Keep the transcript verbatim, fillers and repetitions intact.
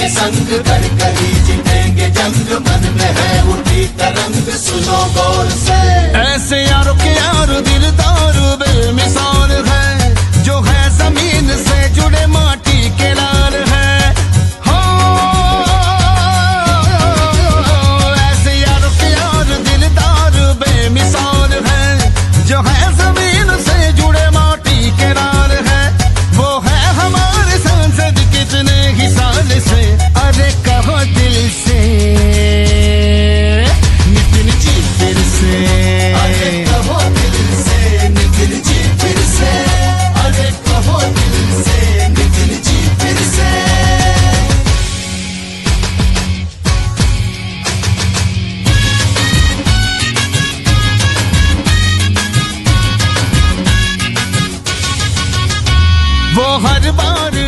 के संग कर करी जीतेंगे जंग, मन में है उठी तरंग सुनो गौर से। ऐसे यारों के यार दिलदार बेमिसाल है, जो है जमीन से जुड़े माटी के लाल है। हो ऐसे यारों के यार दिलदार बेमिसाल है, जो है जमीन से जुड़े माटी के लाल है। वो है हमारे सांसद कितने ही साल से, अरे कहो दिल से नितिन जी फिर से, अरे कहो दिल से नितिन जी फिर से, अरे कहो दिल से नितिन जी फिर से। वो हर बार